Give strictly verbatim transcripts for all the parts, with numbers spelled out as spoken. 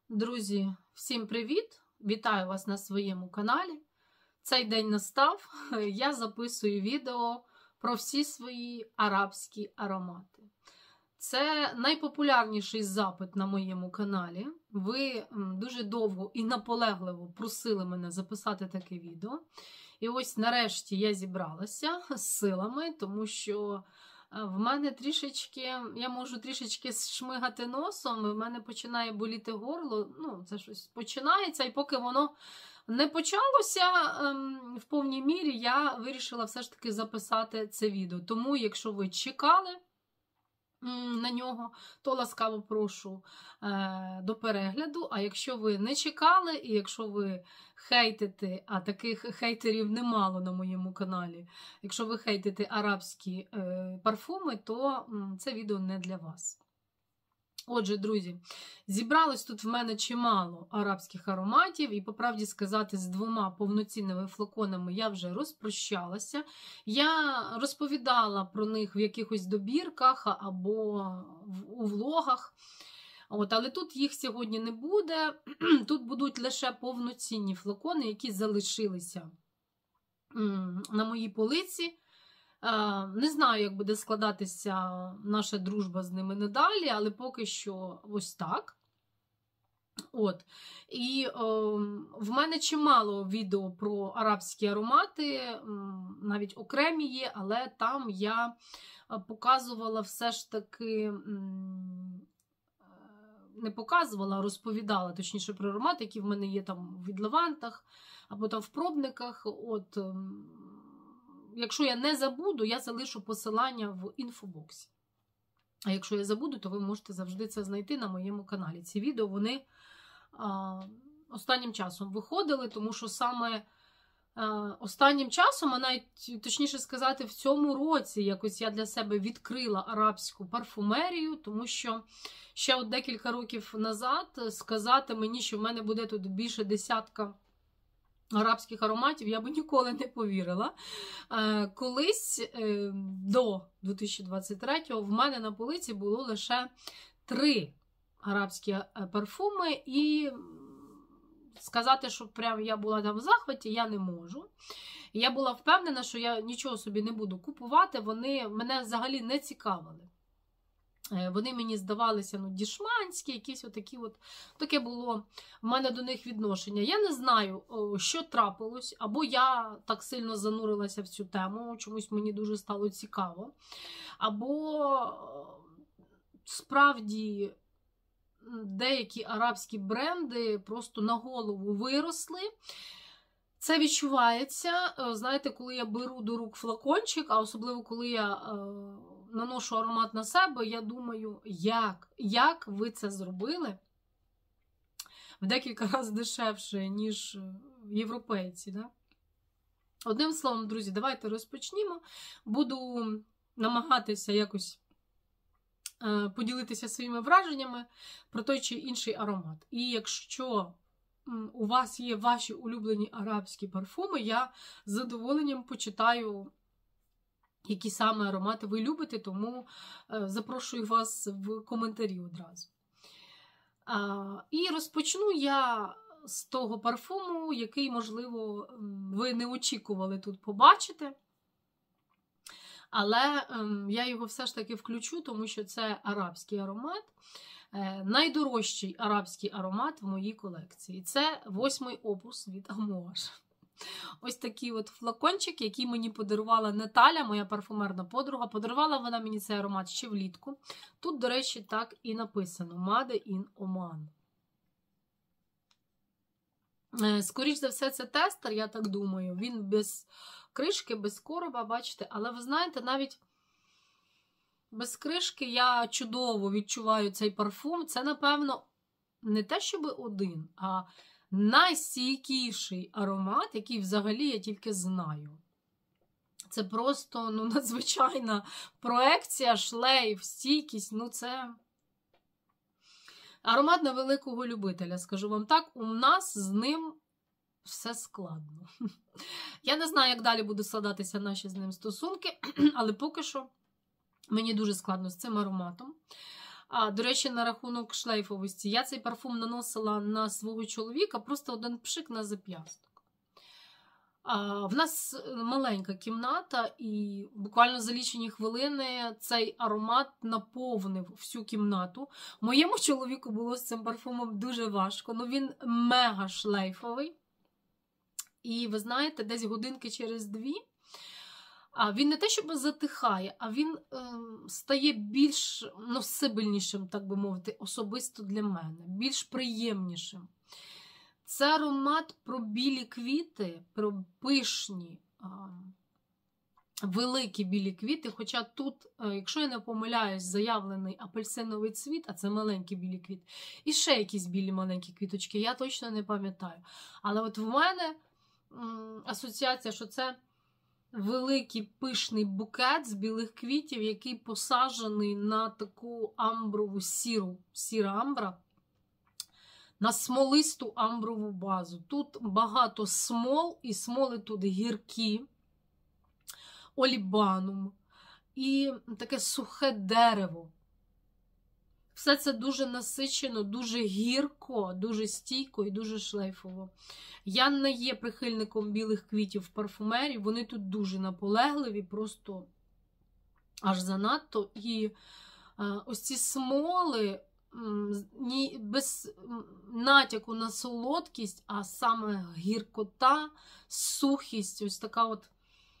Друзі, всім привіт! Вітаю вас на своєму каналі. Цей день настав, я записую відео про всі свої арабські аромати. Це найпопулярніший запит на моєму каналі. Ви дуже довго і наполегливо просили мене записати таке відео. І ось нарешті я зібралася з силами, тому що в мене трішечки, я можу трішечки шмигати носом, і в мене починає боліти горло, ну, це щось починається, і поки воно не почалося ем, в повній мірі, я вирішила все ж таки записати це відео. Тому, якщо ви чекали м, на нього, то ласкаво прошу е, до перегляду, а якщо ви не чекали, і якщо ви хейтите, а таких хейтерів немало на моєму каналі, якщо ви хейтите арабські е, парфуми, то м, це відео не для вас. Отже, друзі, зібралось тут в мене чимало арабських ароматів, і, по правді сказати, з двома повноцінними флаконами я вже розпрощалася. Я розповідала про них в якихось добірках або у влогах. От, але тут їх сьогодні не буде. Тут будуть лише повноцінні флакони, які залишилися на моїй полиці. Не знаю, як буде складатися наша дружба з ними надалі, але поки що ось так. От. І о, в мене чимало відео про арабські аромати, навіть окремі є, але там я показувала все ж таки, не показувала, а розповідала, точніше, про аромати, які в мене є там в відлавантах, або там в пробниках. От. Якщо я не забуду, я залишу посилання в інфобоксі. А якщо я забуду, то ви можете завжди це знайти на моєму каналі. Ці відео, вони а, останнім часом виходили, тому що саме а, останнім часом, а навіть, точніше сказати, в цьому році якось я для себе відкрила арабську парфумерію, тому що ще от декілька років назад сказати мені, що в мене буде тут більше десятка арабських ароматів, я би ніколи не повірила. Колись до дві тисячі двадцять третього в мене на полиці було лише три арабські парфуми, і сказати, що прям я була там в захваті, я не можу. Я була впевнена, що я нічого собі не буду купувати, вони мене взагалі не цікавили. Вони мені здавалися, ну, дішманські, якісь отакі от, таке було в мене до них відношення. Я не знаю, що трапилось, або я так сильно занурилася в цю тему, чомусь мені дуже стало цікаво, або справді деякі арабські бренди просто на голову виросли. Це відчувається, знаєте, коли я беру до рук флакончик, а особливо коли я наношу аромат на себе, я думаю, як? Як ви це зробили в декілька разів дешевше, ніж європейці, да? Одним словом, друзі, давайте розпочнімо. Буду намагатися якось е, поділитися своїми враженнями про той чи інший аромат. І якщо у вас є ваші улюблені арабські парфуми, я з задоволенням почитаю, які саме аромати ви любите, тому запрошую вас в коментарі одразу. І розпочну я з того парфуму, який, можливо, ви не очікували тут побачити. Але я його все ж таки включу, тому що це арабський аромат. Найдорожчий арабський аромат в моїй колекції. Це восьмий опус від Amouage. Ось такий от флакончик, який мені подарувала Наталя, моя парфумерна подруга. Подарувала вона мені цей аромат ще влітку. Тут, до речі, так і написано Made in Oman. Скоріш за все, це тестер, я так думаю. Він без кришки, без короба, бачите. Але ви знаєте, навіть без кришки я чудово відчуваю цей парфум. Це, напевно, не те, щоб один, а найстійкіший аромат, який взагалі я тільки знаю. Це просто, ну, надзвичайна проекція, шлейф, стійкість, ну це аромат на великого любителя, скажу вам так, у нас з ним все складно. Я не знаю, як далі будуть складатися наші з ним стосунки, але поки що мені дуже складно з цим ароматом. А, до речі, на рахунок шлейфовості. Я цей парфум наносила на свого чоловіка, просто один пшик на зап'ясток. А, в нас маленька кімната, і буквально за лічені хвилини цей аромат наповнив всю кімнату. Моєму чоловіку було з цим парфумом дуже важко, але він мега шлейфовий. І ви знаєте, десь годинки через дві, а він не те, щоб затихає, а він е, стає більш носибельнішим, так би мовити, особисто для мене, більш приємнішим. Це аромат про білі квіти, про пишні, е, великі білі квіти, хоча тут, е, якщо я не помиляюсь, заявлений апельсиновий цвіт, а це маленький білі квіт, і ще якісь білі маленькі квіточки, я точно не пам'ятаю. Але от в мене м, асоціація, що це великий пишний букет з білих квітів, який посаджений на таку амброву сіру, сіра амбра, на смолисту амброву базу. Тут багато смол, і смоли тут гіркі, олібанум і таке сухе дерево. Все це дуже насичено, дуже гірко, дуже стійко і дуже шлейфово. Я не є прихильником білих квітів в парфумерії, вони тут дуже наполегливі, просто аж занадто. І а, ось ці смоли ні, без натяку на солодкість, а саме гіркота, сухість, ось така от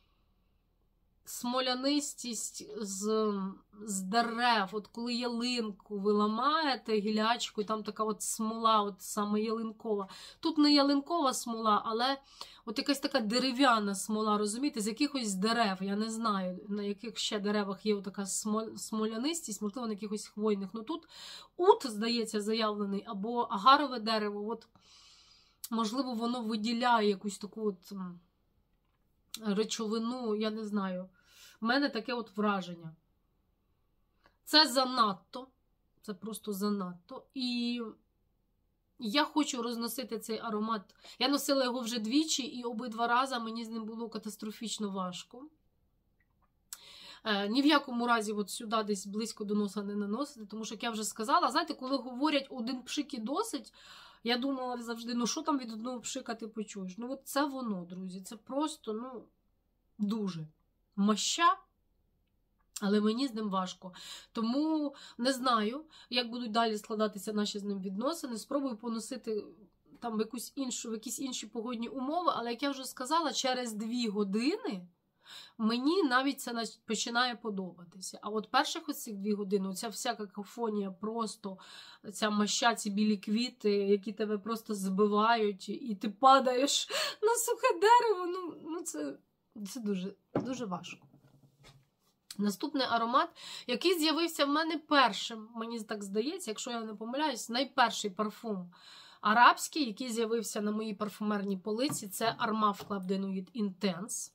смолянистість з, з дерев. От коли ялинку ви ламаєте гілячку, і там така от смола, от саме ялинкова. Тут не ялинкова смола, але от якась така дерев'яна смола, розумієте, з якихось дерев. Я не знаю, на яких ще деревах є така смолянистість, можливо, на якихось хвойних. Ну тут ут, здається, заявлений, або агарове дерево. От, можливо, воно виділяє якусь таку от речовину, я не знаю. У мене таке от враження. Це занадто. Це просто занадто. І я хочу розносити цей аромат. Я носила його вже двічі, і обидва рази мені з ним було катастрофічно важко. Е, ні в якому разі от сюди десь близько до носа не наносити, тому що, як я вже сказала, знаєте, коли говорять один пшик і досить, я думала завжди, ну що там від одного пшика ти почуєш? Ну от це воно, друзі, це просто, ну, дуже моща, але мені з ним важко. Тому не знаю, як будуть далі складатися наші з ним відносини. Спробую поносити там в, якусь іншу, в якісь інші погодні умови, але, як я вже сказала, через дві години мені навіть це починає подобатися. А от перших оцих дві години, оця вся какофонія, просто ця моща, ці білі квіти, які тебе просто збивають, і ти падаєш на сухе дерево, ну, ну це... Це дуже, дуже важко. Наступний аромат, який з'явився в мене першим, мені так здається, якщо я не помиляюсь, найперший парфум арабський, який з'явився на моїй парфумерній полиці, це Armaf Club de Nuit Intense.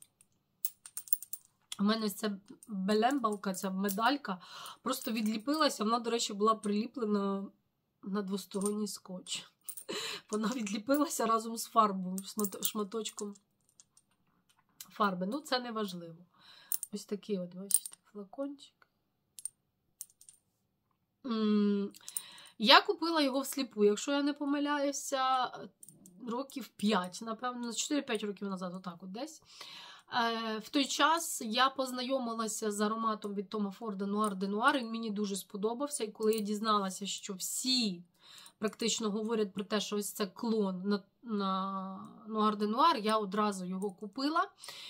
У мене ця белембалка, ця медалька просто відліпилася. Вона, до речі, була приліплена на двосторонній скотч. Вона відліпилася разом з фарбою, шматочком фарби. Ну, це не важливо. Ось такий от, бачите, флакончик. Я купила його всліпу, якщо я не помиляюся, років п'ять, напевно, чотири-п'ять років назад, отак от десь. В той час я познайомилася з ароматом від Тома Форда Noir de Noir, він мені дуже сподобався, і коли я дізналася, що всі практично говорять про те, що ось це клон на, на Noir de Noir, я одразу його купила.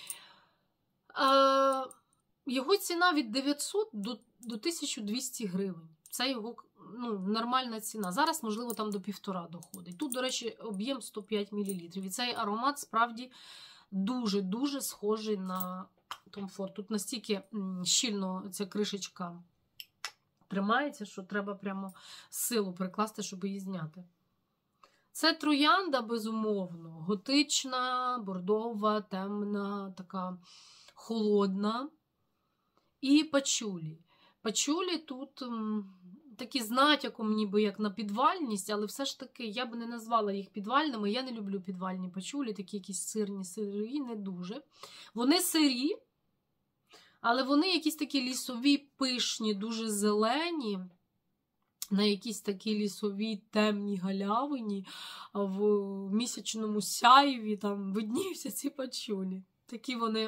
Е, його ціна від дев'ятсот до, до тисяча двісті гривень. Це його, ну, нормальна ціна. Зараз, можливо, там до півтора доходить. Тут, до речі, об'єм сто п'ять мілілітрів. І цей аромат справді дуже-дуже схожий на Tom Ford. Тут настільки щільно ця кришечка тримається, що треба прямо силу прикласти, щоб її зняти. Це троянда, безумовно, готична, бордова, темна, така холодна. І пачулі. Пачулі тут м, такі з натяком, ніби як на підвальність, але все ж таки я б не назвала їх підвальними. Я не люблю підвальні пачулі, такі якісь сирні, сирі, не дуже. Вони сирі, але вони якісь такі лісові, пишні, дуже зелені. на якійсь такій лісовій темній галявині, в місячному сяйві там видніються ці пачулі. Такі вони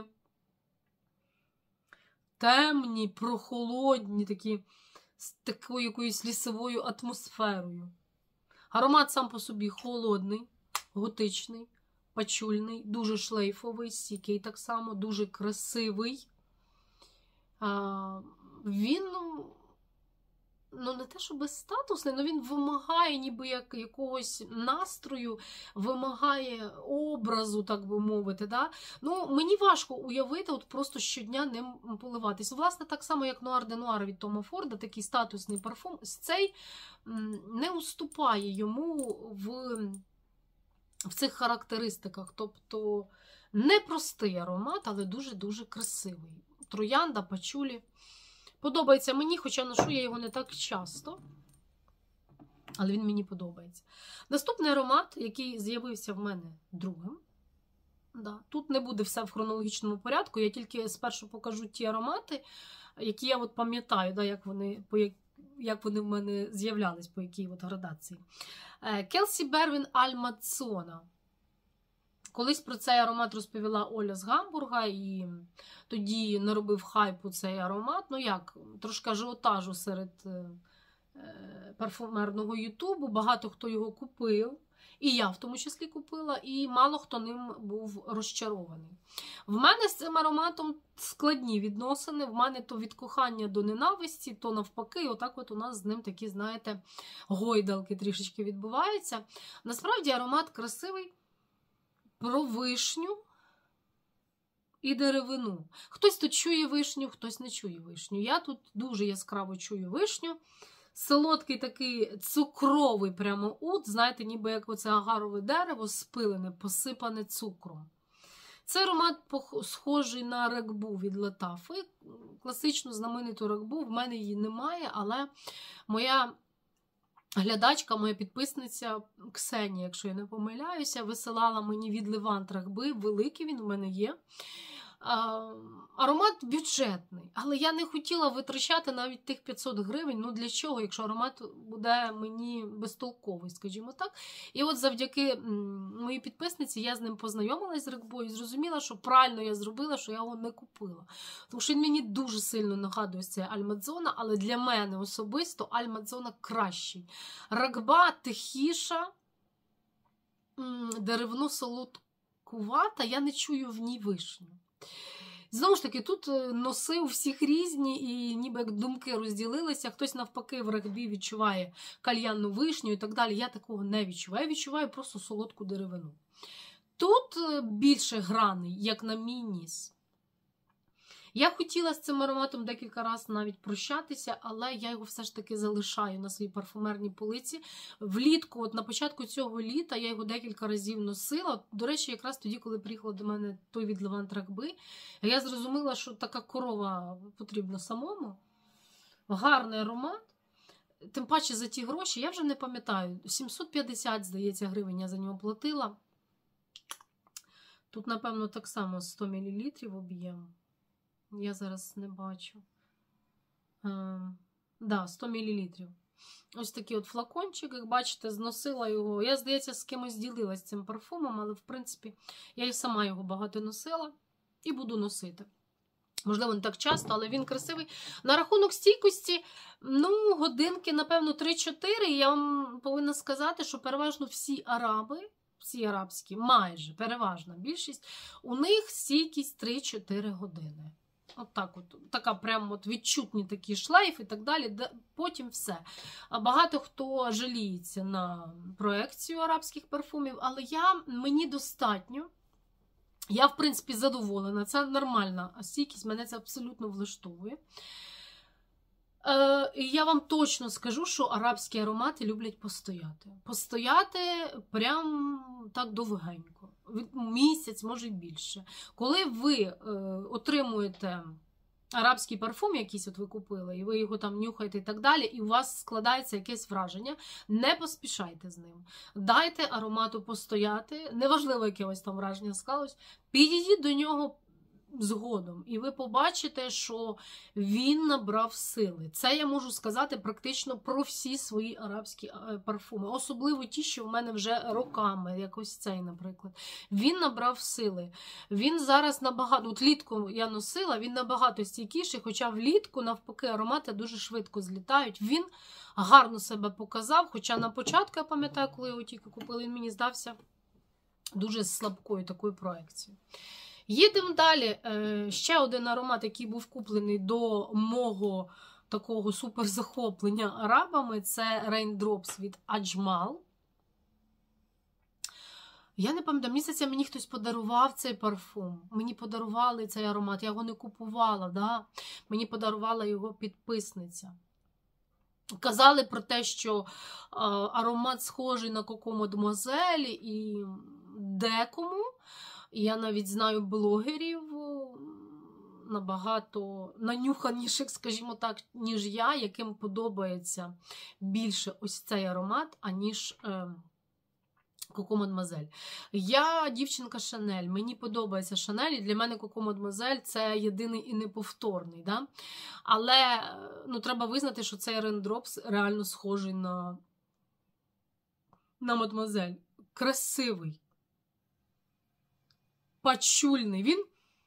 темні, прохолодні, такі з такою якоюсь лісовою атмосферою. Аромат сам по собі холодний, готичний, пачульний, дуже шлейфовий, стійкий так само, дуже красивий. А, він, ну не те, що безстатусний, але він вимагає ніби як якогось настрою, вимагає образу, так би мовити. Да? Ну, мені важко уявити от просто щодня ним поливатись. Власне, так само, як Noir de Noir від Тома Форда, такий статусний парфум, цей не уступає йому в, в цих характеристиках. Тобто, непростий аромат, але дуже-дуже красивий. Троянда, пачулі. Подобається мені, хоча ношу я його не так часто, але він мені подобається. Наступний аромат, який з'явився в мене другим. Да. Тут не буде все в хронологічному порядку, я тільки спершу покажу ті аромати, які я от пам'ятаю, да, як вони, по, як вони в мене з'являлись, по якій от градації. Келсі Бервін Альмадзона. Колись про цей аромат розповіла Оля з Гамбурга, і тоді наробив хайпу цей аромат. Ну як, трошки ажіотажу серед парфумерного ютубу. Багато хто його купив, і я в тому числі купила, і мало хто ним був розчарований. В мене з цим ароматом складні відносини. В мене то від кохання до ненависті, то навпаки. І отак от у нас з ним такі, знаєте, гойдалки трішечки відбуваються. Насправді аромат красивий. Про вишню і деревину. Хтось тут чує вишню, хтось не чує вишню. Я тут дуже яскраво чую вишню. Солодкий такий цукровий прямо ут, знаєте, ніби як оце агарове дерево, спилене, посипане цукром. Це аромат схожий на ракбу від Латафи. Класичну знамениту ракбу, в мене її немає, але моя глядачка, моя підписниця Ксенія, якщо я не помиляюся, висилала мені від Левант ракби, великий він у мене є. А, аромат бюджетний, але я не хотіла витрачати навіть тих п'ятсот гривень, ну для чого, якщо аромат буде мені безтолковий, скажімо так. І от завдяки моїй підписниці я з ним познайомилась з ракбою і зрозуміла, що правильно я зробила, що я його не купила. Тому що він мені дуже сильно нагадує цей Альмадзона, але для мене особисто Альмадзона кращий. Ракба тихіша, деревно солодкувата, я не чую в ній вишню. Знову ж таки, тут носи у всіх різні, і ніби як думки розділилися. Хтось навпаки в ракбі відчуває кальянну вишню і так далі. Я такого не відчуваю. Я відчуваю просто солодку деревину. Тут більше граний, як на мій ніс. Я хотіла з цим ароматом декілька разів навіть прощатися, але я його все ж таки залишаю на своїй парфумерній полиці. Влітку, от на початку цього літа, я його декілька разів носила. До речі, якраз тоді, коли приїхала до мене той від Левант ракби, я зрозуміла, що така корова потрібна самому. Гарний аромат. Тим паче за ті гроші, я вже не пам'ятаю, сімсот п'ятдесят, здається, гривень я за нього платила. Тут, напевно, так само сто мілілітрів об'єм. Я зараз не бачу. Так, да, сто мілілітрів. Ось такий от флакончик, як бачите, зносила його. Я, здається, з кимось ділилась цим парфумом, але, в принципі, я і сама його багато носила і буду носити. Можливо, не так часто, але він красивий. На рахунок стійкості, ну, годинки, напевно, три-чотири. Я вам повинна сказати, що переважно всі араби, всі арабські, майже, переважна більшість, у них стійкість три-чотири години. От так от, така прямо от відчутні такі шлейф і так далі, потім все. А багато хто жаліється на проекцію арабських парфумів, але я, мені достатньо. Я, в принципі, задоволена. Це нормальна стійкість, мене це абсолютно влаштовує. Е, і я вам точно скажу, що арабські аромати люблять постояти. Постояти прям так довгенько. Місяць, може й більше. Коли ви е, отримуєте арабський парфум якийсь, от ви купили, і ви його там нюхаєте і так далі, і у вас складається якесь враження, не поспішайте з ним. Дайте аромату постояти, неважливо, яке ось там враження склалось, підійдіть до нього згодом. І ви побачите, що він набрав сили. Це я можу сказати практично про всі свої арабські парфуми. Особливо ті, що в мене вже роками, як ось цей, наприклад. Він набрав сили. Він зараз набагато, от влітку я носила, він набагато стійкіший, хоча влітку, навпаки, аромати дуже швидко злітають. Він гарно себе показав, хоча на початку, я пам'ятаю, коли його тільки купили, він мені здався дуже слабкою такою проекцією. Їдемо далі. Ще один аромат, який був куплений до мого такого суперзахоплення арабами, це Raindrops від Ajmal. Я не пам'ятаю, місяця мені хтось подарував цей парфум. Мені подарували цей аромат, я його не купувала, да? Мені подарувала його підписниця. Казали про те, що аромат схожий на Coco Mademoiselle і декому. Я навіть знаю блогерів набагато нанюханіших, скажімо так, ніж я, яким подобається більше ось цей аромат, аніж е, Coco Mademoiselle. Я дівчинка Шанель, мені подобається Шанель, і для мене Coco Mademoiselle це єдиний і неповторний. Да? Але ну, треба визнати, що цей Raindrops реально схожий на, на Mademoiselle. Красивий. Пачульний. Він,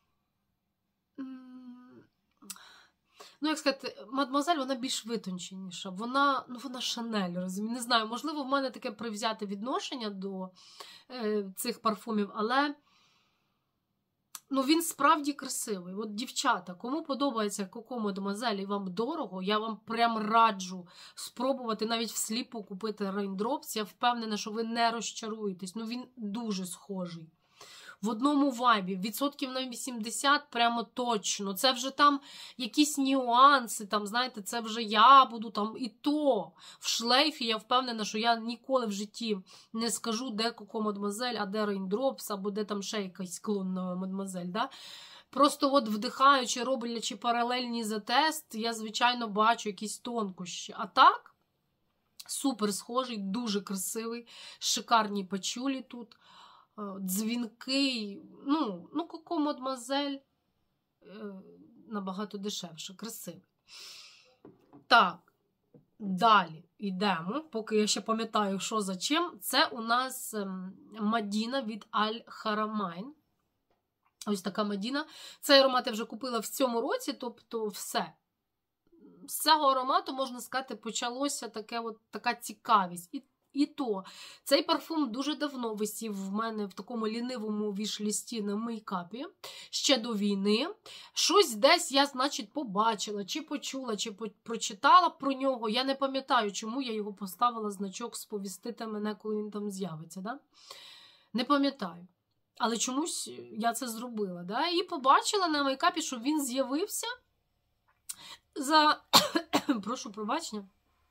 ну, як сказати, Мадмуазель, вона більш витонченіша. Вона, ну, вона Шанель, розумію. Не знаю, можливо, в мене таке привзяте відношення до е, цих парфумів, але ну, він справді красивий. От, дівчата, кому подобається Coco Mademoiselle і вам дорого, я вам прям раджу спробувати навіть всліпу купити Raindrops. Я впевнена, що ви не розчаруєтесь. Ну, він дуже схожий. В одному вайбі, відсотків на вісімдесят прямо точно. Це вже там якісь нюанси, там, знаєте, це вже я буду там і то. В шлейфі я впевнена, що я ніколи в житті не скажу, де Coco Mademoiselle, а де Raindrops, або де там ще якийсь клон на Mademoiselle, да? Просто от вдихаючи, роблячи паралельні за тест, я, звичайно, бачу якісь тонкощі. А так, супер схожий, дуже красивий, шикарні пачулі тут. Дзвінкий, ну, ну, Coco Mademoiselle е, набагато дешевше, красивий. Так, далі йдемо, поки я ще пам'ятаю, що за чим. Це у нас Мадіна від Al-Haramain. Ось така Мадіна. Цей аромат я вже купила в цьому році, тобто все. З цього аромату, можна сказати, почалося таке от, така цікавість. І І то, цей парфум дуже давно висів в мене в такому лінивому віш-лісті на мейкапі, ще до війни. Щось десь я, значить, побачила, чи почула, чи прочитала про нього. Я не пам'ятаю, чому я його поставила значок «Сповістити мене, коли він там з'явиться». Да? Не пам'ятаю. Але чомусь я це зробила. Да? І побачила на мейкапі, що він з'явився за, прошу пробачення,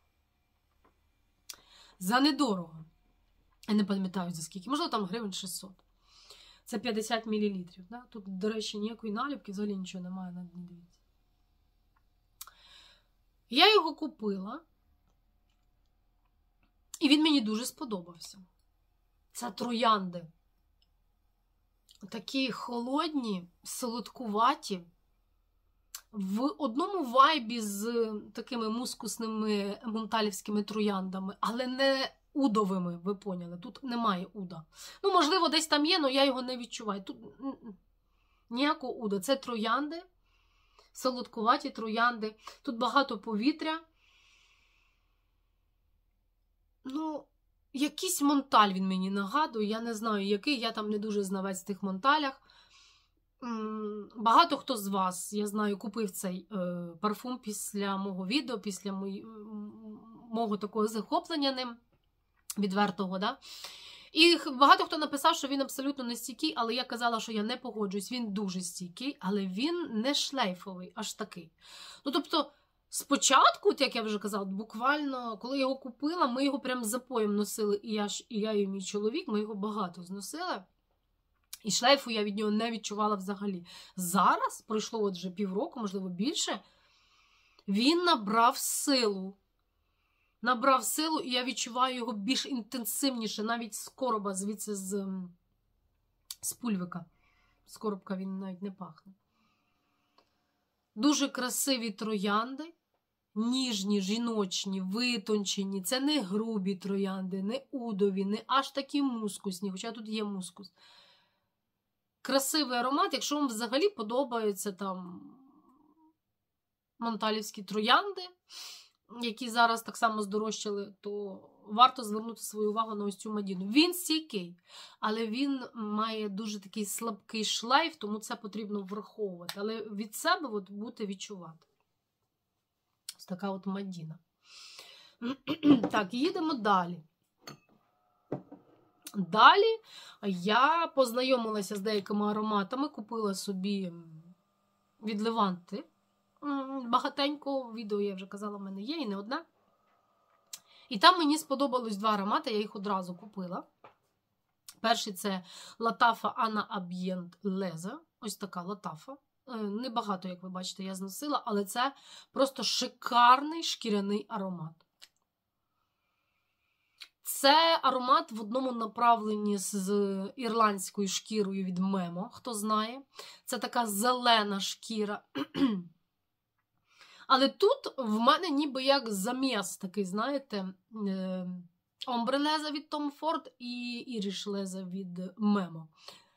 за недорого. Я не пам'ятаю за скільки. Можливо, там гривень шістсот. Це п'ятдесят мілілітрів. Да? Тут, до речі, ніякої наліпки, взагалі нічого немає на дні, дивіться. Я його купила. І він мені дуже сподобався. Це троянди. Такі холодні, солодкуваті. В одному вайбі з такими мускусними монталівськими трояндами, але не удовими, ви поняли. Тут немає уда. Ну, можливо, десь там є, але я його не відчуваю. Тут ніякого уда. Це троянди, солодкуваті троянди. Тут багато повітря. Ну, якийсь монталь він мені нагадує. Я не знаю, який. Я там не дуже знавець в тих монталях. Багато хто з вас, я знаю, купив цей е, парфум після мого відео, після мої, мого такого захоплення ним, відвертого, да? І багато хто написав, що він абсолютно не стійкий, але я казала, що я не погоджуюсь, він дуже стійкий, але він не шлейфовий, аж такий. Ну, тобто, спочатку, як я вже казала, буквально, коли я його купила, ми його прям запоєм носили, і я, і я, і мій чоловік, ми його багато зносили. І шлейфу я від нього не відчувала взагалі. Зараз, пройшло от вже півроку, можливо більше, він набрав силу. Набрав силу, і я відчуваю його більш інтенсивніше, навіть з короба, звідси з, з пульвика. З коробка він навіть не пахне. Дуже красиві троянди, ніжні, жіночні, витончені. Це не грубі троянди, не удові, не аж такі мускусні, хоча тут є мускус. Красивий аромат, якщо вам взагалі подобаються там монталівські троянди, які зараз так само здорожчали, то варто звернути свою увагу на ось цю Мадіну. Він стійкий, але він має дуже такий слабкий шлейф, тому це потрібно враховувати. Але від себе от будете відчувати. Ось така от Мадіна. Так, їдемо далі. Далі я познайомилася з деякими ароматами, купила собі від Леванти. Багатенько, відео я вже казала, в мене є, і не одне. І там мені сподобалось два аромати, я їх одразу купила. Перший це Латафа Анна Аб'єнт Леза. Ось така Латафа. Небагато, як ви бачите, я зносила, але це просто шикарний шкіряний аромат. Це аромат в одному направленні з ірландською шкірою від Мемо, хто знає. Це така зелена шкіра. Але тут в мене ніби як заміс такий, знаєте, омбре леза від Tom Ford і іріш леза від Мемо.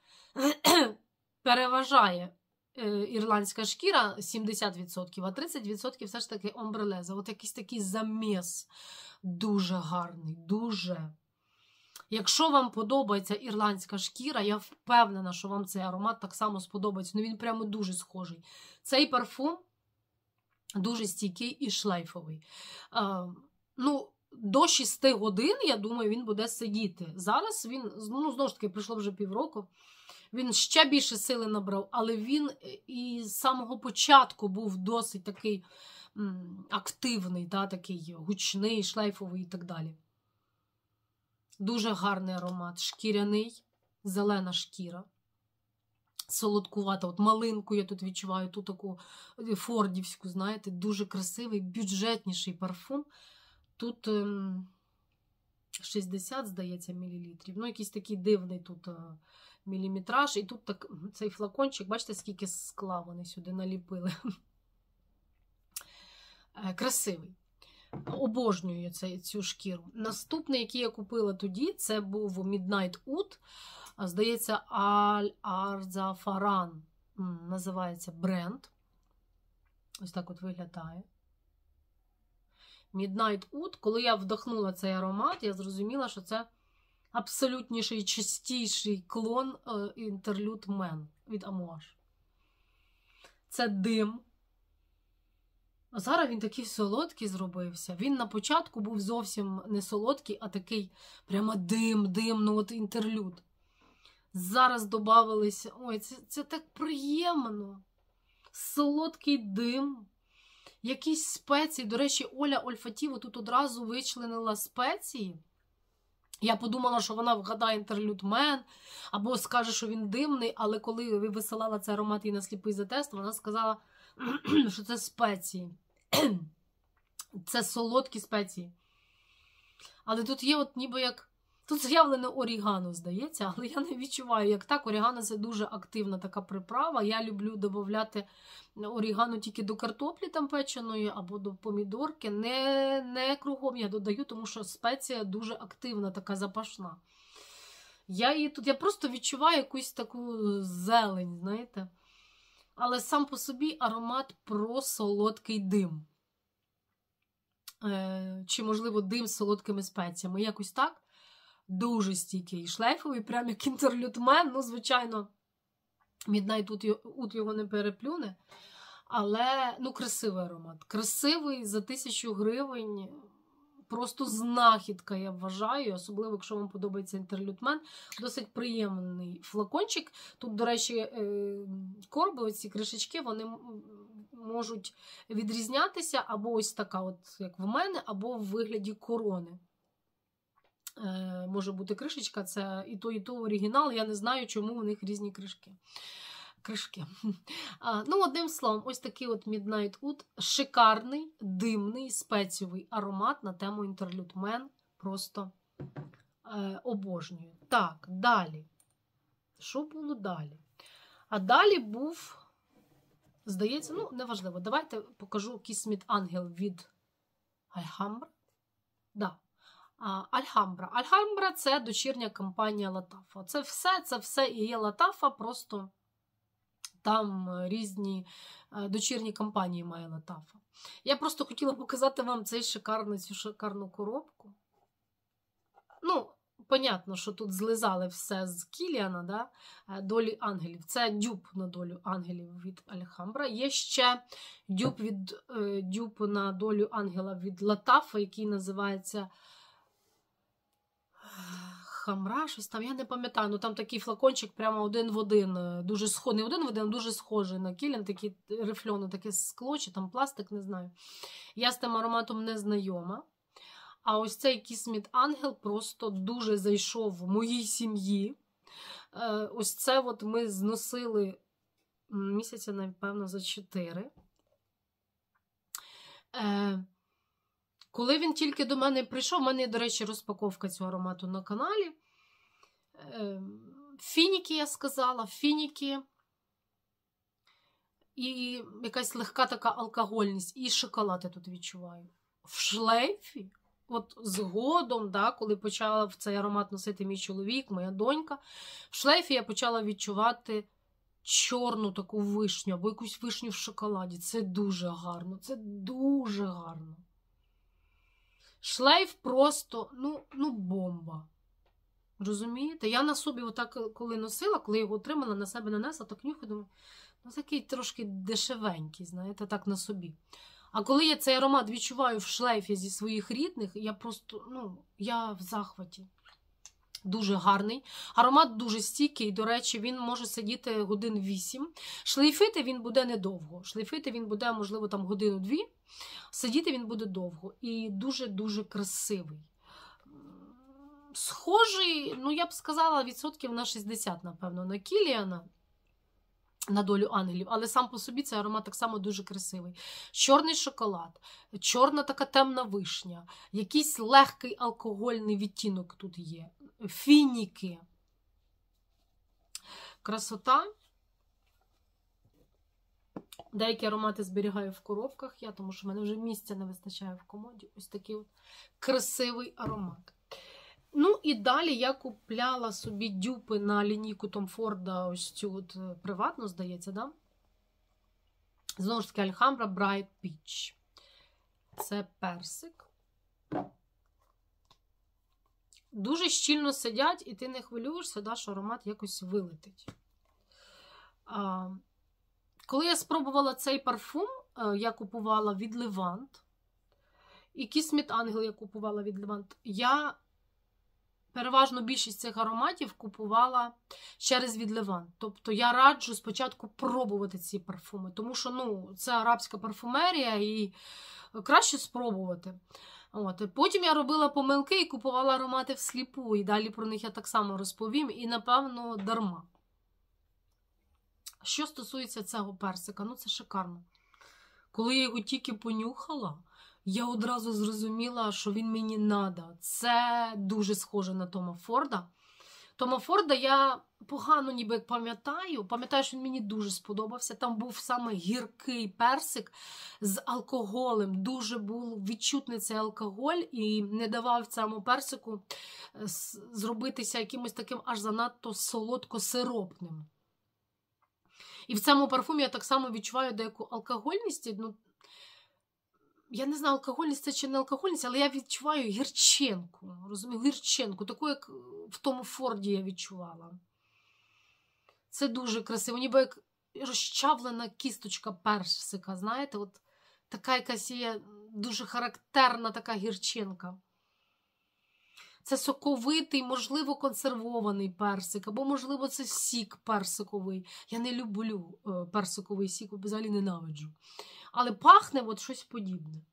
Переважає ірландська шкіра сімдесят відсотків, а тридцять відсотків все ж таки омбре леза. От якийсь такий заміс дуже гарний, дуже. Якщо вам подобається ірландська шкіра, я впевнена, що вам цей аромат так само сподобається. Ну він прямо дуже схожий. Цей парфум дуже стійкий і шлейфовий. А, ну, до шести годин, я думаю, він буде сидіти. Зараз він, ну, знову ж таки, пройшло вже півроку, він ще більше сили набрав, але він і з самого початку був досить такий м, активний, да, такий гучний, шлейфовий і так далі. Дуже гарний аромат, шкіряний, зелена шкіра. Солодкувата, от малинку я тут відчуваю, ту таку фордівську, знаєте, дуже красивий, бюджетніший парфум. Тут ем, шістдесят, здається, мілілітрів. Ну, якийсь такий дивний тут е, міліметраж. І тут так, цей флакончик, бачите, скільки скла вони сюди наліпили. Е, красивий. Обожнюю цю, цю шкіру. Наступний, який я купила тоді, це був Midnight Oud. Здається, Аль-Арзафаран називається бренд. Ось так от виглядає. Midnight Oud. Коли я вдохнула цей аромат, я зрозуміла, що це абсолютніший, чистіший клон Interlude Man від Amouage. Це дим. А зараз він такий солодкий зробився. Він на початку був зовсім не солодкий, а такий прямо дим, дим, ну от інтерлюд. Зараз додавалися, ой, це, це так приємно. Солодкий дим, якісь спеції. До речі, Оля Ольфатіво тут одразу вичленила спеції. Я подумала, що вона вгадає Interlude Man, або скаже, що він димний, але коли ви висилала цей аромат їй на сліпий затест, вона сказала, що це спеції. Це солодкі спеції. Але тут є от ніби як... Тут заявлене орігано, здається, але я не відчуваю, як так. Орігано – це дуже активна така приправа. Я люблю додавати орігано тільки до картоплі там печеної або до помідорки. Не, не кругом я додаю, тому що спеція дуже активна, така запашна. Я її тут, я просто відчуваю якусь таку зелень, знаєте. Але сам по собі аромат про солодкий дим. Е, чи, можливо, дим з солодкими спеціями. Якось так. Дуже стійкий, шлейфовий, прям як Interlude Man. Ну, звичайно, Midnight Oud його не переплюне. Але, ну, красивий аромат. Красивий за тисячу гривень. Просто знахідка, я вважаю. Особливо, якщо вам подобається Interlude Man. Досить приємний флакончик. Тут, до речі, корби, оці кришечки, вони можуть відрізнятися або ось така, от, як в мене, або в вигляді корони. Може бути кришечка, це і то, і то оригінал. Я не знаю, чому у них різні кришки. Кришки. А, ну, одним словом, ось такий от Midnight Oud. Шикарний, димний, спеціовий аромат на тему Interlude Man. Просто е, обожнюю. Так, далі. Що було далі? А далі був Здається, ну, неважливо. Давайте покажу Kiss Me Angel від Alhambra. Да. Alhambra. Alhambra – це дочірня компанія Латафа. Це все, це все і є Латафа, просто там різні дочірні компанії має Латафа. Я просто хотіла показати вам цей шикарний, цю шикарну коробку. Ну, понятно, що тут злизали все з Кіліана, да? Долі ангелів. Це дюб на долю ангелів від Alhambra. Є ще дюб, від, дюб на долю ангела від Латафа, який називається Хамра, щось там, я не пам'ятаю, ну там такий флакончик прямо один в один, дуже схожий, не один в один, дуже схожий на Кіліан, такий рифльони, таке скло, чи там пластик, не знаю. Я з тим ароматом не знайома. А ось цей Kiss Me Angel просто дуже зайшов в моїй сім'ї. Ось це от ми зносили місяця, напевно, за чотири. Коли він тільки до мене прийшов, в мене, до речі, розпаковка цього аромату на каналі. Фініки, я сказала, фініки. І якась легка така алкогольність. І шоколад я тут відчуваю. В шлейфі, от згодом, да, коли почала в цей аромат носити мій чоловік, моя донька, в шлейфі я почала відчувати чорну таку вишню, або якусь вишню в шоколаді. Це дуже гарно, це дуже гарно. Шлейф просто, ну, ну бомба. Розумієте? Я на собі отак, коли носила, коли його отримала, на себе нанесла, так нюхаю, думаю, ну такий трошки дешевенький, знаєте, так на собі. А коли я цей аромат відчуваю в шлейфі зі своїх рідних, я просто, ну, я в захваті. Дуже гарний. Аромат дуже стійкий, до речі, він може сидіти годин вісім. Шлейфити він буде недовго. Шлейфити він буде, можливо, там годину-дві. Сидіти він буде довго. І дуже-дуже красивий. Схожий, ну, я б сказала, відсотків на шістдесят, напевно, на Кіліана, на долю ангелів. Але сам по собі цей аромат так само дуже красивий. Чорний шоколад, чорна така темна вишня, якийсь легкий алкогольний відтінок тут є. Фініки. Красота. Деякі аромати зберігаю в коробках, я, тому що в мене вже місця не вистачає в комоді. Ось такий от красивий аромат. Ну і далі я купляла собі дюпи на лінійку Tom Ford, ось цю от приватну, здається, да? Знову ж таки, Alhambra Bright Peach. Це персик. Дуже щільно сидять, і ти не хвилюєшся, да, що аромат якось вилетить. А, коли я спробувала цей парфум, я купувала від Levant, і Kiss Me Angel я купувала від Levant, я переважно більшість цих ароматів купувала через від Levant. Тобто я раджу спочатку пробувати ці парфуми, тому що, ну, це арабська парфумерія і краще спробувати. От. Потім я робила помилки і купувала аромати всліпу, і далі про них я так само розповім, і, напевно, дарма. Що стосується цього персика, ну це шикарно. Коли я його тільки понюхала, я одразу зрозуміла, що він мені надо. Це дуже схоже на Тома Форда. Тома Форда я погано ніби як пам'ятаю. Пам'ятаю, що він мені дуже сподобався. Там був саме гіркий персик з алкоголем. Дуже був відчутний цей алкоголь і не давав цьому персику зробитися якимось таким аж занадто солодко-сиропним. І в цьому парфумі я так само відчуваю деяку алкогольність. Ну, я не знаю, алкогольність це чи не алкогольність, але я відчуваю гірчинку. Розумію, гірчинку, таку, як в тому Форді я відчувала. Це дуже красиво, ніби як розчавлена кісточка персика, знаєте, от така якась є дуже характерна така гірчинка. Це соковитий, можливо, консервований персик, або, можливо, це сік персиковий. Я не люблю персиковий сік, взагалі ненавиджу. Але пахне от щось подібне.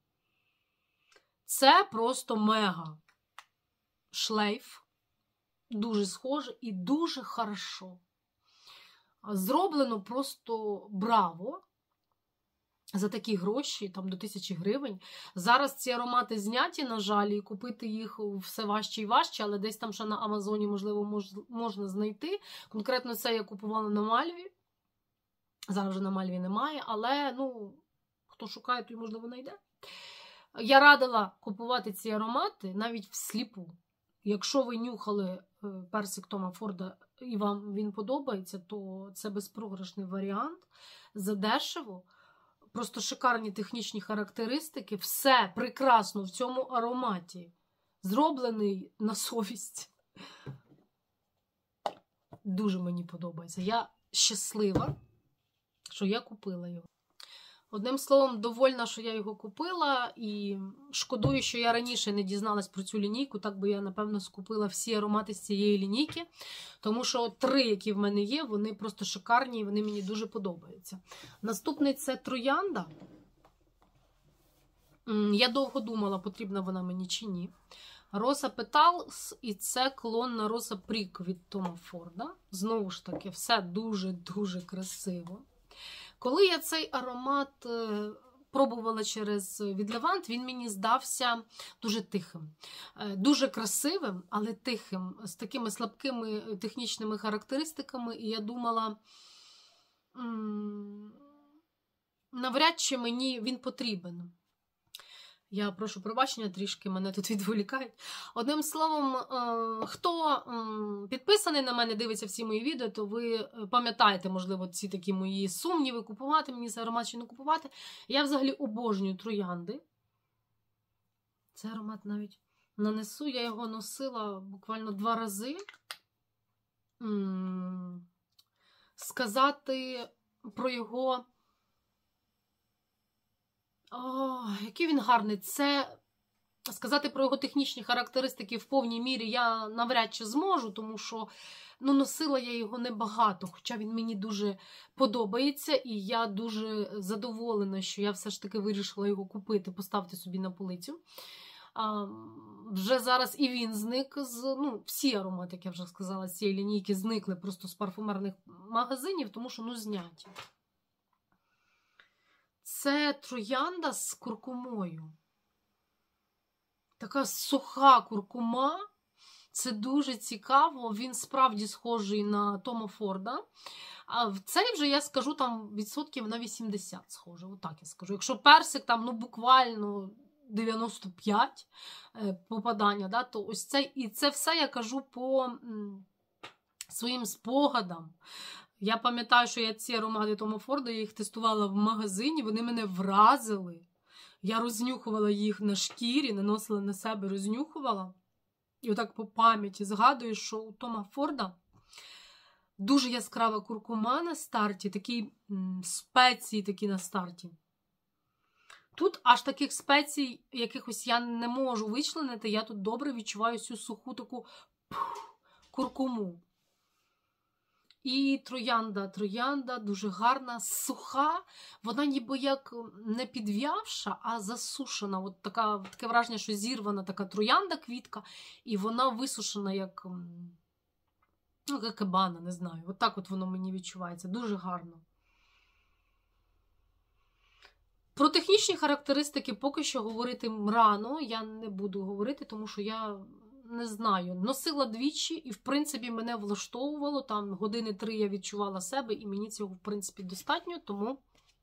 Це просто мега шлейф. Дуже схоже і дуже хорошо. Зроблено просто браво. За такі гроші, там до тисячі гривень. Зараз ці аромати зняті, на жаль, і купити їх все важче і важче, але десь там ще на Амазоні, можливо, мож, можна знайти. Конкретно це я купувала на Мальві. Зараз вже на Мальві немає, але, ну, хто шукає, той, можливо, знайде. Я радила купувати ці аромати навіть всліпу. Якщо ви нюхали персик Тома Форда і вам він подобається, то це безпрограшний варіант. Задешево. Просто шикарні технічні характеристики. Все прекрасно в цьому ароматі. Зроблений на совість. Дуже мені подобається. Я щаслива, що я купила його. Одним словом, довольна, що я його купила, і шкодую, що я раніше не дізналась про цю лінійку, так би я, напевно, скупила всі аромати з цієї лінійки, тому що три, які в мене є, вони просто шикарні, і вони мені дуже подобаються. Наступний – це троянда. Я довго думала, потрібна вона мені чи ні. Rosa Petals, і це клон на Rosa Prick від Тома Форда. Знову ж таки, все дуже-дуже красиво. Коли я цей аромат пробувала через Відлевант, він мені здався дуже тихим. Дуже красивим, але тихим, з такими слабкими технічними характеристиками. І я думала, навряд чи мені він потрібен. Я прошу пробачення, трішки мене тут відволікають. Одним словом, хто підписаний на мене, дивиться всі мої відео, то ви пам'ятаєте, можливо, ці такі мої сумніви, купувати мені цей аромат чи не купувати. Я взагалі обожнюю троянди. Цей аромат навіть нанесу, я його носила буквально два рази. Сказати про його... О, який він гарний. Це сказати про його технічні характеристики в повній мірі я навряд чи зможу, тому що ну, носила я його небагато, хоча він мені дуже подобається, і я дуже задоволена, що я все ж таки вирішила його купити, поставити собі на полицю. А, вже зараз і він зник з, ну, всі аромати, як я вже сказала, з цієї лінійки зникли просто з парфумерних магазинів, тому що, ну, зняті. Це троянда з куркумою. Така суха куркума. Це дуже цікаво. Він справді схожий на Тома Форда. А в цей вже, я скажу, там відсотків на вісімдесят схоже. Отак я скажу. Якщо персик там, ну, буквально дев'яносто п'ять попадання, да, то ось це, і це все я кажу по м, своїм спогадам. Я пам'ятаю, що я ці аромати Тома Форда, я їх тестувала в магазині, вони мене вразили. Я рознюхувала їх на шкірі, наносила на себе, рознюхувала. І отак по пам'яті згадую, що у Тома Форда дуже яскрава куркума на старті, такі м, спеції такі на старті. Тут аж таких спецій, якихось я не можу вичленити, я тут добре відчуваю цю суху таку пух, куркуму. І троянда, троянда дуже гарна, суха, вона ніби як не підв'явша, а засушена. От така, таке враження, що зірвана така троянда, квітка, і вона висушена як, ну, як кебана, не знаю. От так от воно мені відчувається, дуже гарно. Про технічні характеристики поки що говорити рано, я не буду говорити, тому що я... не знаю, носила двічі і, в принципі, мене влаштовувало. Там години три я відчувала себе, і мені цього, в принципі, достатньо. Тому,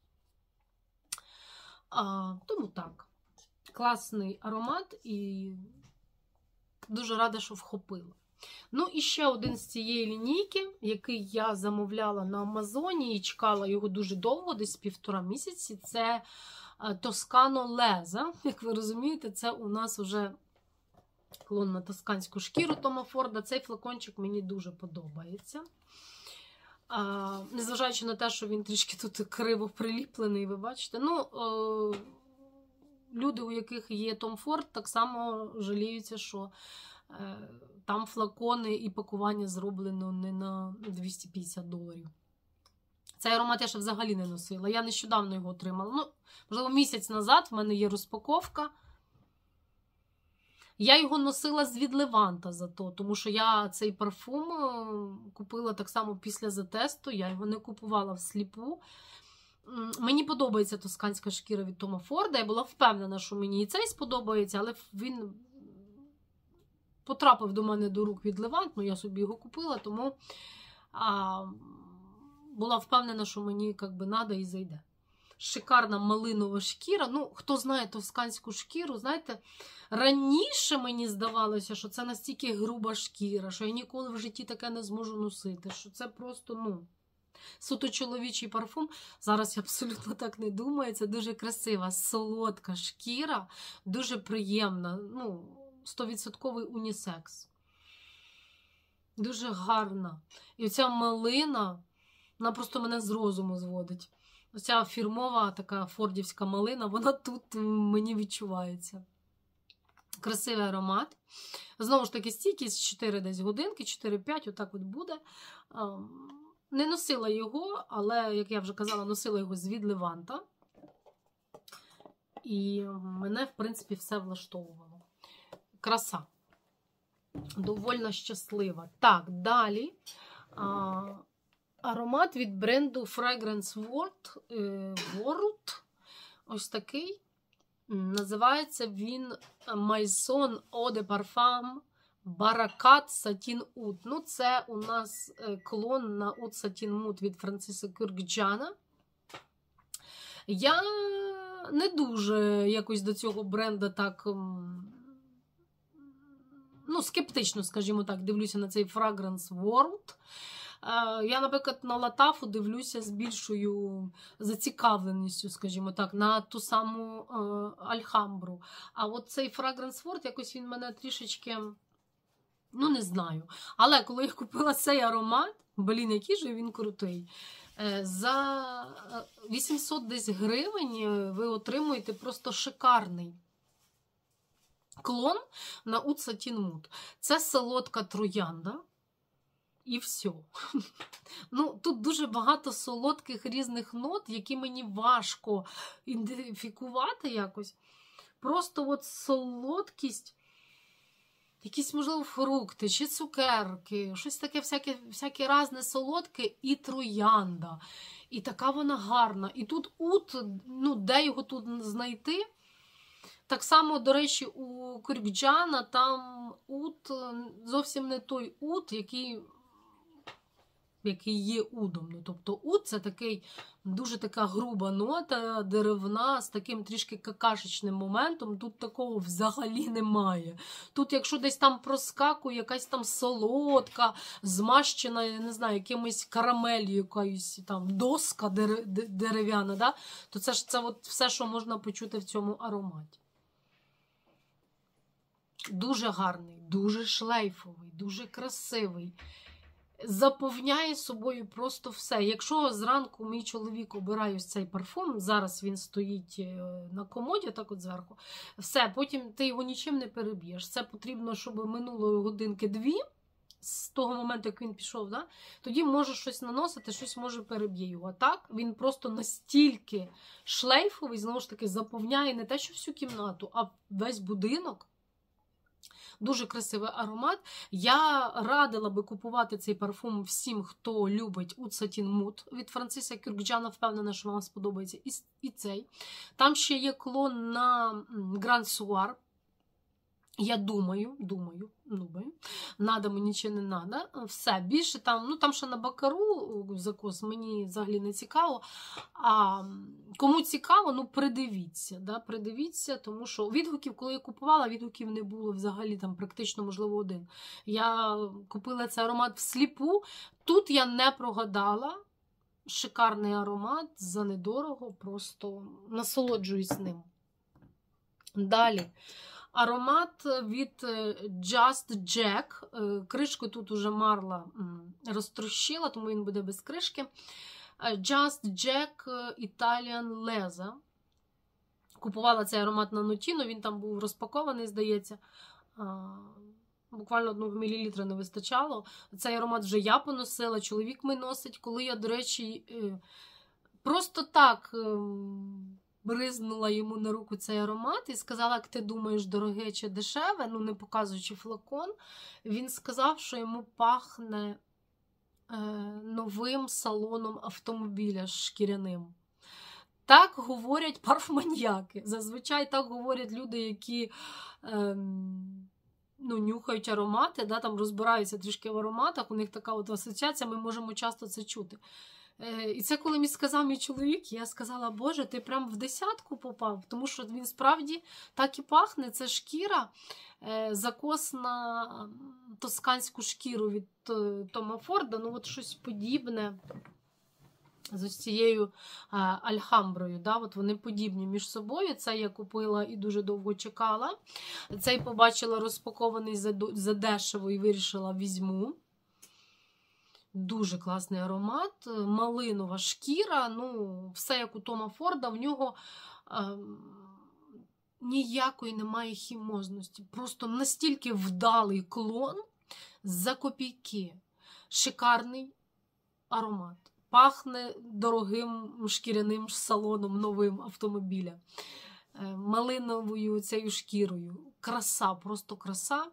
а, тому так. Класний аромат і дуже рада, що вхопила. Ну, і ще один з цієї лінійки, який я замовляла на Амазоні і чекала його дуже довго, десь півтора місяці, це Тоскано Леза. Як ви розумієте, це у нас вже клон на тосканську шкіру Тома Форда. Цей флакончик мені дуже подобається. А, незважаючи на те, що він трішки тут криво приліплений, ви бачите. Ну, е, люди, у яких є Том Форд, так само жаліються, що е, там флакони і пакування зроблено не на двісті п'ятдесят доларів. Цей аромат я ще взагалі не носила. Я нещодавно його отримала. Ну, можливо, місяць назад в мене є розпаковка. Я його носила з Відлеванта зато, тому що я цей парфум купила так само після затесту, я його не купувала всліпу. Мені подобається тосканська шкіра від Тома Форда, я була впевнена, що мені і цей сподобається, але він потрапив до мене до рук Відлевант, ну я собі його купила, тому а, була впевнена, що мені як би надо і зайде. Шикарна малинова шкіра. Ну, хто знає тосканську шкіру, знаєте, раніше мені здавалося, що це настільки груба шкіра, що я ніколи в житті таке не зможу носити, що це просто, ну, суто чоловічий парфум. Зараз я абсолютно так не думаю. Це дуже красива, солодка шкіра, дуже приємна, ну, сто відсотків унісекс. Дуже гарна. І оця малина, вона просто мене з розуму зводить. Оця фірмова така фордівська малина, вона тут мені відчувається. Красивий аромат. Знову ж таки, стійкість чотири десь годинки, чотири-п'ять, отак от буде. Не носила його, але, як я вже казала, носила його з від Леванта. І мене, в принципі, все влаштовувало. Краса. Довольно щаслива. Так, далі. А, аромат від бренду Fragrance World. World. Ось такий. Називається він Maison Eau de Parfum Barakat Satin Oud. Ну, це у нас клон на Oud Satin Mood від Франсиса Кюркджана. Я не дуже якось до цього бренда так, ну, скептично, скажімо так, дивлюся на цей Fragrance World. Я, наприклад, на Латафу дивлюся з більшою зацікавленістю, скажімо так, на ту саму Альхамбру. А от цей Fragrance World, якось він мене трішечки, ну, не знаю. Але коли я купила цей аромат, блін, який же він крутий, за вісімсот десь гривень ви отримуєте просто шикарний клон на Oud Satin Mood. Це солодка троянда. І все. Ну, тут дуже багато солодких різних нот, які мені важко ідентифікувати якось. Просто от солодкість, якісь, можливо, фрукти чи цукерки, щось таке всяке, всяке разне солодке і троянда. І така вона гарна. І тут ут, ну, де його тут знайти? Так само, до речі, у Кюркджана там ут зовсім не той ут, який який є удом. Ну, тобто уд – це такий, дуже така груба нота, деревна, з таким трішки какашечним моментом. Тут такого взагалі немає. Тут, якщо десь там проскакує якась там солодка, змащена, я не знаю, якимось карамелью, якоюсь там доска дерев'яна, да? То це ж це от все, що можна почути в цьому ароматі. Дуже гарний, дуже шлейфовий, дуже красивий. Заповняє собою просто все. Якщо зранку мій чоловік обирає ось цей парфум, зараз він стоїть на комоді, так от зверху, все, потім ти його нічим не переб'єш. Це потрібно, щоб минуло годинки-дві, з того моменту, як він пішов, да? Тоді може щось наносити, щось може переб'є його. А так, він просто настільки шлейфовий, знову ж таки, заповняє не те, що всю кімнату, а весь будинок. Дуже красивий аромат. Я радила би купувати цей парфум всім, хто любить Oud Satin Mood від Франсиса Кюркджана. Впевнена, що вам сподобається і, і цей. Там ще є клон на Grand Soir. Я думаю, думаю, думаю, надо мені чи не надо. Все, більше там, ну там ще на Бакару закос, мені взагалі не цікаво. А кому цікаво, ну придивіться, да, придивіться, тому що відгуків, коли я купувала, відгуків не було взагалі, там практично, можливо, один. Я купила цей аромат всліпу, тут я не прогадала. Шикарний аромат, за недорого, просто насолоджуюсь ним. Далі. Аромат від Just Jack. Кришку тут уже Марла розтрощила, тому він буде без кришки. Just Jack Italian Leza. Купувала цей аромат на Notino, він там був розпакований, здається. Буквально одного мілілітра не вистачало. Цей аромат вже я поносила, чоловік мій носить. Коли я, до речі, просто так бризнула йому на руку цей аромат і сказала, як ти думаєш, дороге чи дешеве, ну не показуючи флакон, він сказав, що йому пахне е, новим салоном автомобіля шкіряним. Так говорять парфманьяки. Зазвичай так говорять люди, які е, ну, нюхають аромати, да, там розбираються трішки в ароматах, у них така от асоціація, ми можемо часто це чути. І це коли мені сказав мій чоловік, я сказала, Боже, ти прям в десятку попав, тому що він справді так і пахне. Це шкіра, закос на тосканську шкіру від Тома Форда, ну от щось подібне з ось цією альхамброю. Да? От вони подібні між собою. Це я купила і дуже довго чекала. Цей побачила розпакований за дешево і вирішила візьму. Дуже класний аромат, малинова шкіра, ну, все як у Тома Форда, в нього е, ніякої немає хімозності. Просто настільки вдалий клон за копійки. Шикарний аромат. Пахне дорогим шкіряним салоном новим автомобіля. Е, малиновою цією шкірою. Краса, просто краса.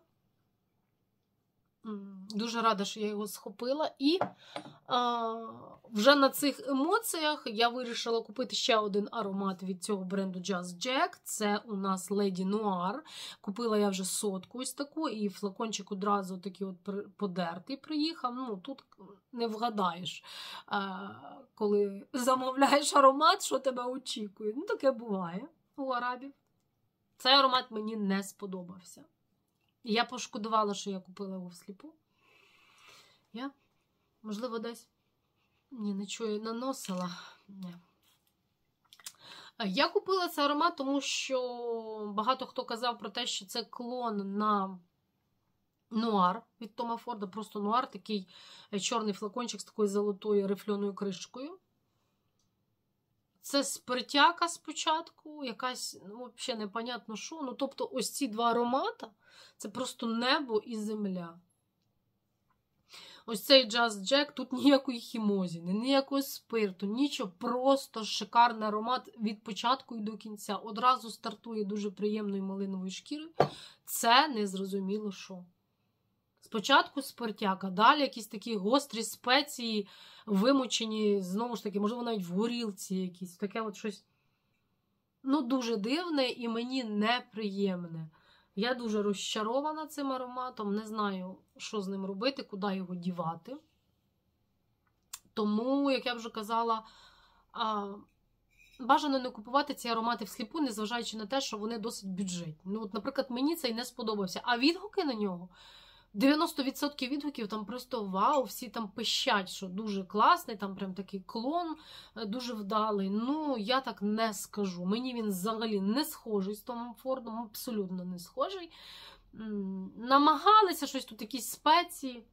Дуже рада, що я його схопила. І а, вже на цих емоціях я вирішила купити ще один аромат від цього бренду Just Jack. Це у нас Lady Noir. Купила я вже сотку ось таку, і флакончик одразу такий от подертий приїхав. Ну, тут не вгадаєш, а, коли замовляєш аромат, що тебе очікує. Ну, таке буває у арабів. Цей аромат мені не сподобався. І я пошкодувала, що я купила його всліпу. Я, можливо, десь, ні, не чую, наносила. Ні. Я купила цей аромат, тому що багато хто казав про те, що це клон на нуар від Тома Форда. Просто нуар, такий чорний флакончик з такою золотою рифльоною кришкою. Це спиртяка спочатку, якась, ну, взагалі непонятно що. Ну, тобто, ось ці два аромата, це просто небо і земля. Ось цей Just Jack, тут ніякої хімозіни, ніякого спирту, нічого, просто шикарний аромат від початку і до кінця. Одразу стартує дуже приємною малиновою шкірою. Це незрозуміло що. Спочатку спиртяка, далі якісь такі гострі спеції, вимочені, знову ж таки, можливо, навіть в горілці якісь. Таке от щось, ну, дуже дивне і мені неприємне. Я дуже розчарована цим ароматом, не знаю, що з ним робити, куди його дівати. Тому, як я вже казала, бажано не купувати ці аромати всліпу, незважаючи на те, що вони досить бюджетні. Ну, от, наприклад, мені цей не сподобався. А відгуки на нього, дев'яносто відсотків відгуків там просто вау, всі там пищать, що дуже класний, там прям такий клон, дуже вдалий. Ну, я так не скажу. Мені він взагалі не схожий з Томом Фордом, абсолютно не схожий. Намагалися щось тут, якісь спеції.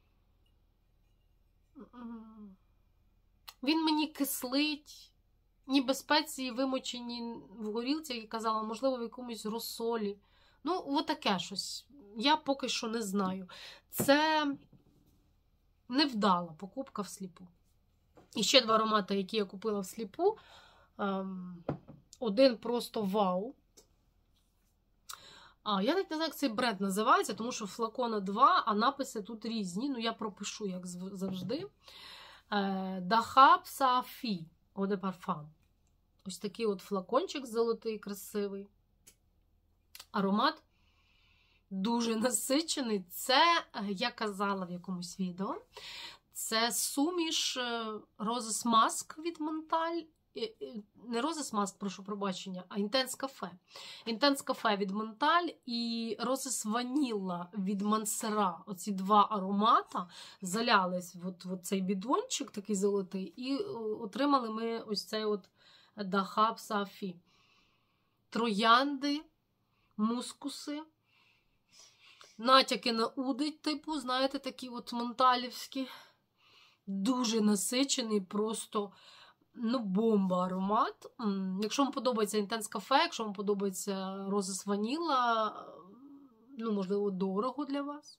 Він мені кислить, ніби спеції вимочені в горілці, як я казала, можливо, в якомусь розсолі. Ну, отаке щось. Я поки що не знаю. Це невдала покупка всліпу. І ще два аромати, які я купила всліпу. Один просто вау. А, я навіть не знаю, як цей бренд називається, тому що флакона два, а написи тут різні. Ну, я пропишу, як завжди. Дахаб Саафі Eau de Parfum. Ось такий от флакончик золотий, красивий. Аромат дуже насичений. Це, я казала в якомусь відео, це суміш Roses Musk від Монталь. Не Roses Musk, прошу пробачення, а Intense Cafe. Intense Cafe від Монталь і Roses Vanilla від Мансера. Оці два аромата залялись в от, от цей бідончик такий золотий і отримали ми ось цей от Дахаб Саафі. Троянди, мускуси, натяки на удить, типу, знаєте, такі от монталівські. Дуже насичений, просто, ну, бомба аромат. Якщо вам подобається Intense Cafe, якщо вам подобається Roses Vanilla, ну, можливо, дорого для вас.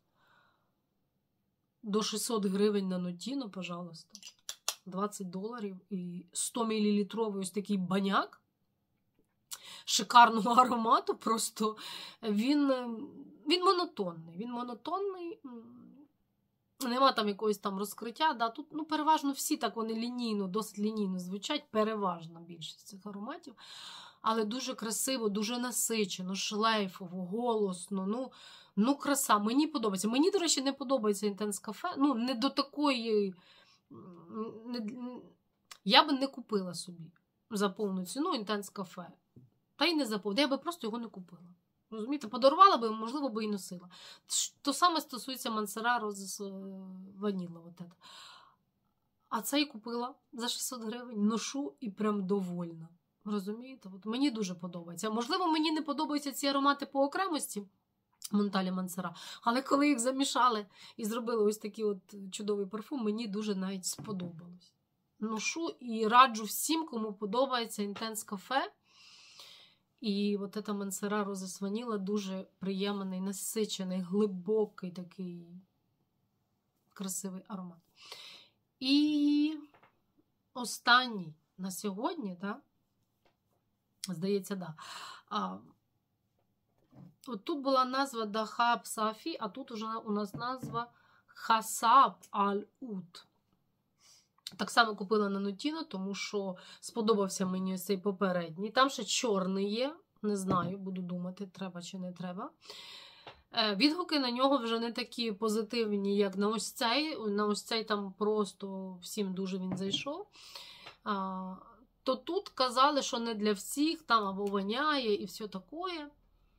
До шістсот гривень на Нотіно, пожалуйста. двадцять доларів і сто мілілітровий ось такий баняк. Шикарного аромату, просто він, він монотонний. Він монотонний, нема там якогось там розкриття. Да, тут, ну, переважно всі так вони лінійно, досить лінійно звучать, переважна більшість цих ароматів. Але дуже красиво, дуже насичено, шлейфово, голосно, ну, ну краса. Мені подобається. Мені, до речі, не подобається Intense Cafe, ну, не до такої я би не купила собі за повну ціну Intense Cafe. Та й не за повну, я би просто його не купила. Розумієте, подарувала би, можливо, би і носила. То саме стосується Монсера Розес Ваніла. От це. А цей купила за шістсот гривень, ношу і прям довольна. Розумієте? От мені дуже подобається. Можливо, мені не подобаються ці аромати по окремості, Монталі Монсера, але коли їх замішали і зробили ось такий от чудовий парфум, мені дуже навіть сподобалось. Ношу і раджу всім, кому подобається Intense Cafe. І от ця Монсера Розес Ваніла дуже приємний, насичений, глибокий такий красивий аромат. І останній на сьогодні, так? Здається, так. Да. От тут була назва Дахаб Сафі, а тут уже у нас назва Хасаб Аль-Ут. Так само купила на Нотіно, тому що сподобався мені ось цей попередній. Там ще чорний є, не знаю, буду думати, треба чи не треба. Відгуки на нього вже не такі позитивні, як на ось цей. На ось цей там просто всім дуже він зайшов. А, то тут казали, що не для всіх, там або воняє і все таке.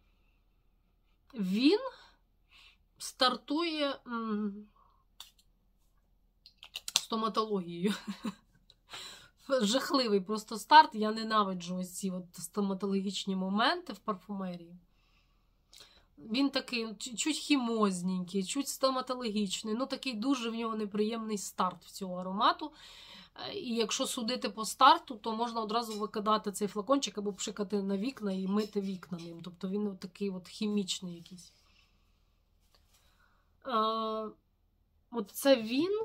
Він стартує м, стоматологією. Жахливий просто старт. Я ненавиджу ось ці от стоматологічні моменти в парфумерії. Він такий чуть хімозненький, чуть стоматологічний. Ну, такий дуже в нього неприємний старт в цього аромату. І якщо судити по старту, то можна одразу викидати цей флакончик або пшикати на вікна і мити вікна ним. Тобто він от такий от хімічний якийсь. А, от це він.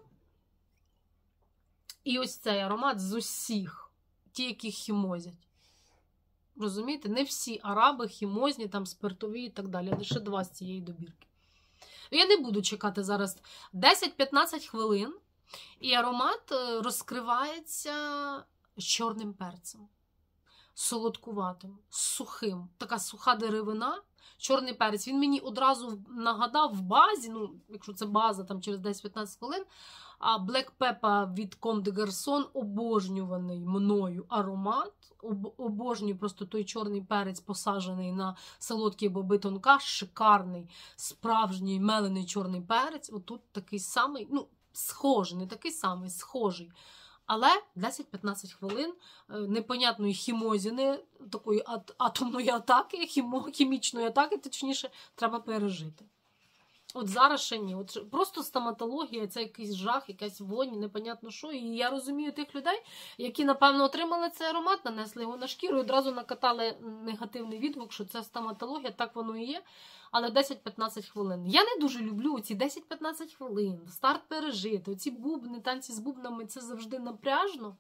І ось цей аромат з усіх, ті, які хімозять. Розумієте? Не всі араби хімозні, там спиртові і так далі. Лише два з цієї добірки. Я не буду чекати зараз десять-п'ятнадцять хвилин. І аромат розкривається з чорним перцем. Солодкуватим, сухим. Така суха деревина, чорний перець. Він мені одразу нагадав в базі, ну, якщо це база, там через десять-п'ятнадцять хвилин, а Black Pepper від Comme des Garçons, обожнюваний мною аромат. Обожнюю просто той чорний перець, посаджений на солодкі боби тонка, шикарний, справжній мелений чорний перець. Отут такий самий, ну, схожий, не такий самий, схожий. Але десять-п'ятнадцять хвилин непонятної хімозіни, такої атомної атаки, хімо, хімічної атаки, точніше, треба пережити. От зараз ще ні. От просто стоматологія, це якийсь жах, якась вонь, непонятно що. І я розумію тих людей, які, напевно, отримали цей аромат, нанесли його на шкіру і одразу накатали негативний відгук, що це стоматологія, так воно і є. Але десять-п'ятнадцять хвилин. Я не дуже люблю ці десять-п'ятнадцять хвилин, старт пережити, оці бубни, танці з бубнами, це завжди напряжно.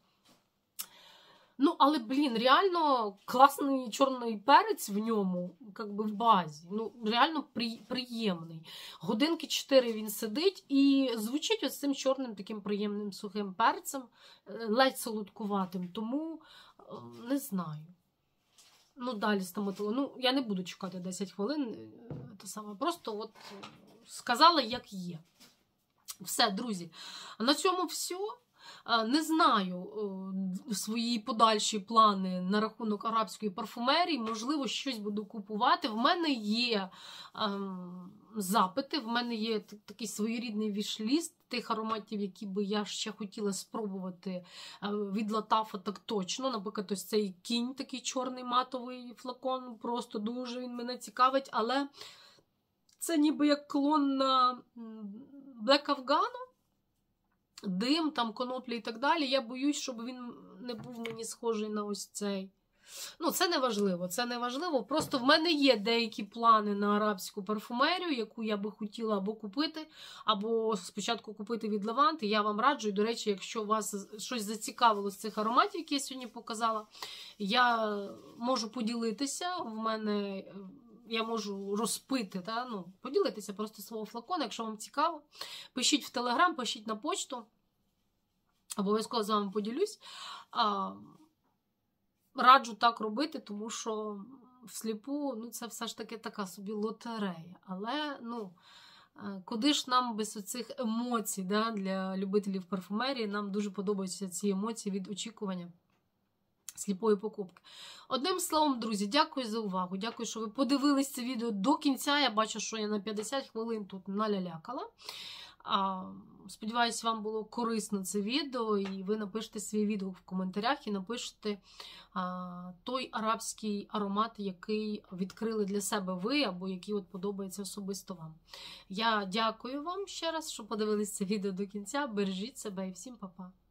Ну, але, блін, реально класний чорний перець в ньому, як би в базі. Ну, реально при, приємний. Годинки чотири він сидить і звучить ось цим чорним таким приємним сухим перцем, ледь солодкуватим. Тому, не знаю. Ну, далі стоматолог. Ну, я не буду чекати десять хвилин. Те саме. Просто от сказала, як є. Все, друзі. На цьому все. Не знаю свої подальші плани на рахунок арабської парфумерії. Можливо, щось буду купувати. В мене є ем, запити, в мене є такий своєрідний вішліст тих ароматів, які би я ще хотіла спробувати від Латафа, так точно. Наприклад, ось цей кінь, такий чорний матовий флакон, просто дуже він мене цікавить, але це ніби як клон на Black Afghano. Дим, там, коноплі і так далі. Я боюсь, щоб він не був мені схожий на ось цей. Ну, це не важливо, це не важливо. Просто в мене є деякі плани на арабську парфумерію, яку я би хотіла або купити, або спочатку купити від Левант. Я вам раджу. І, до речі, якщо вас щось зацікавило з цих ароматів, які я сьогодні показала, я можу поділитися. В мене... Я можу розпити, та? Ну, поділитися просто свого флакона, якщо вам цікаво. Пишіть в Телеграм, пишіть на почту. Обов'язково з вами поділюсь. А, раджу так робити, тому що всліпу, ну, це все ж таки така собі лотерея. Але, ну, Куди ж нам без оцих емоцій, да, для любителів парфумерії, нам дуже подобаються ці емоції від очікування сліпої покупки. Одним словом, друзі, дякую за увагу. Дякую, що ви подивились це відео до кінця. Я бачу, що я на п'ятдесят хвилин тут налялякала. А, сподіваюсь, вам було корисно це відео, і ви напишете свій відгук в коментарях і напишете а, той арабський аромат, який відкрили для себе ви, або який от подобається особисто вам. Я дякую вам ще раз, що подивились це відео до кінця. Бережіть себе і всім па-па!